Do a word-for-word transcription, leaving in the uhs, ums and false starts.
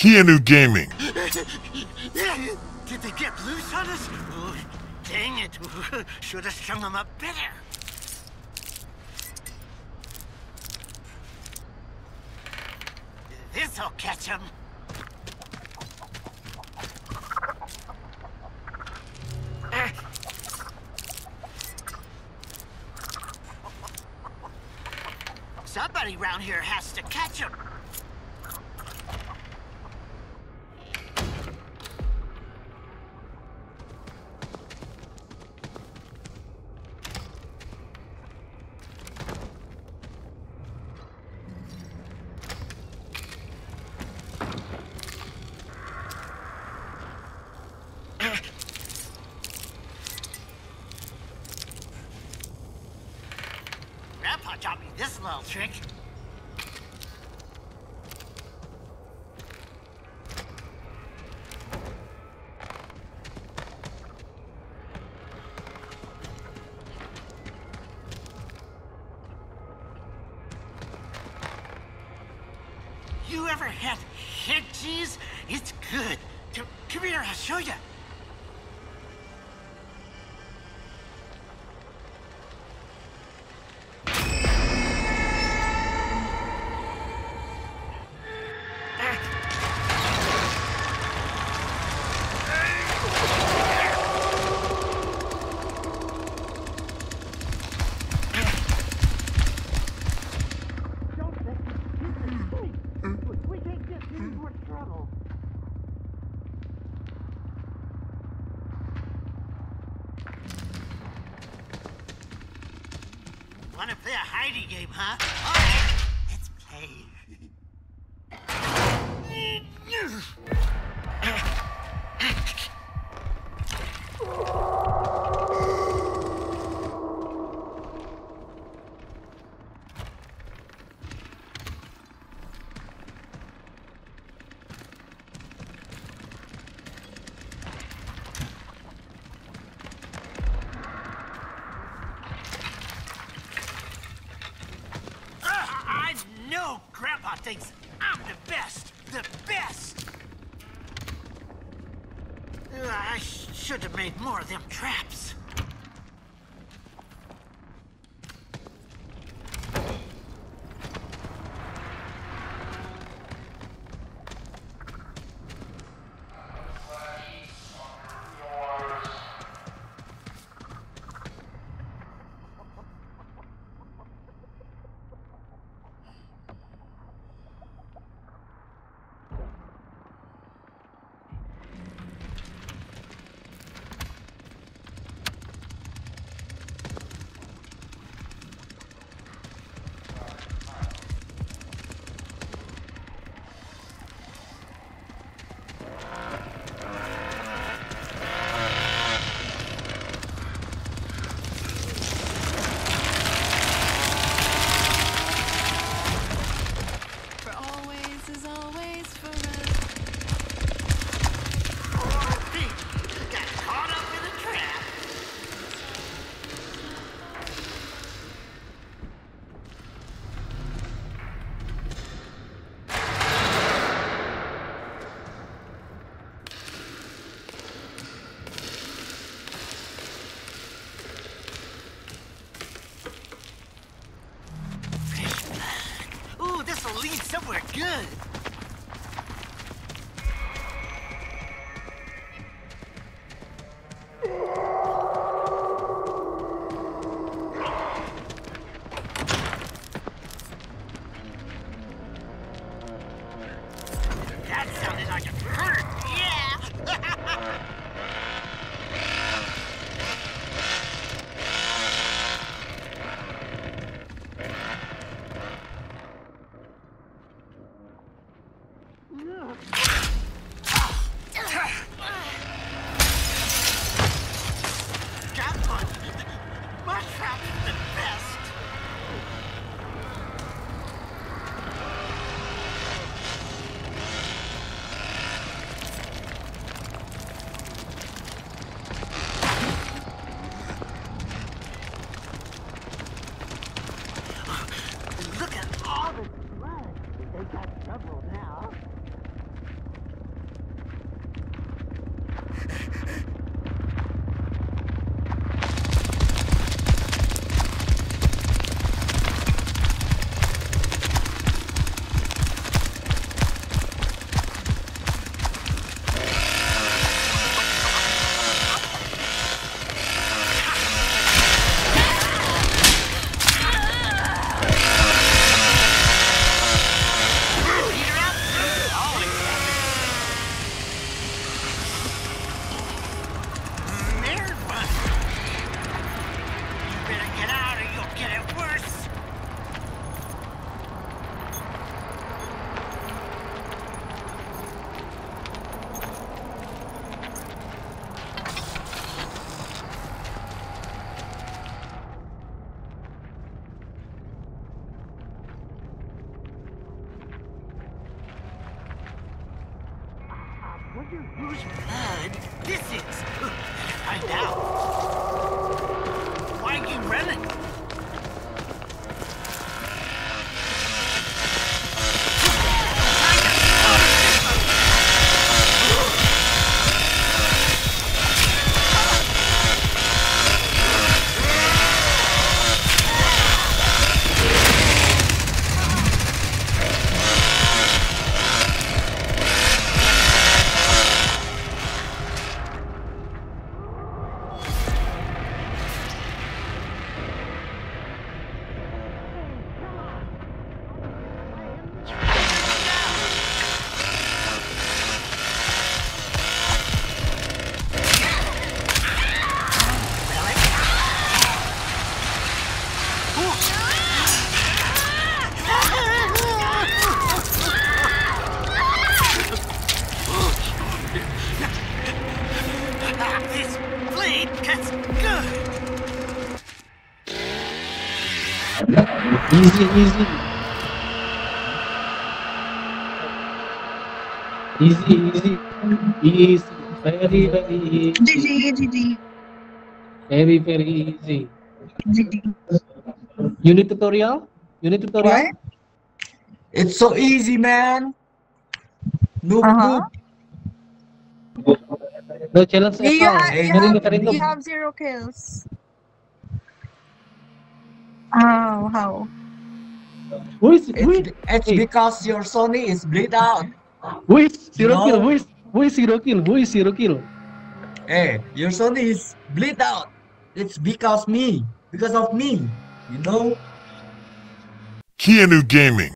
Keanu Gaming. Did they get loose on us? Oh, dang it. Should have strung them up better. This'll catch them. Somebody around here has to catch them. Grandpa taught me this little trick. You ever had head cheese? It's good. Come, come here, I'll show you. Wanna play a hiding game, huh? All right, let's play. No, Grandpa thinks I'm the best, the best. Uh, I sh should have made more of them traps. Lead somewhere good. That sounded like it hurt. Yeah. Look at all the blood. They got trouble now. Wonder whose blood this is. Better find out. Why are you running? This blade cuts good. Easy, easy. Easy, easy. Easy. Very, very easy. G G, G G. Very, very easy. G G. You need tutorial? You need tutorial? What? It's so easy, man. Noob, Uh-huh. noob. No challenge at You, all. ha you, Very, have, very you noob. have zero kills. Oh, how? Who is, who is, It's, it's hey, because your Sony is bleed out. who is zero No. kill? Who is, who is zero kill? Who is zero kill? Hey, your Sony is bleed out. It's because me. Because of me. You know? Keanu Gaming.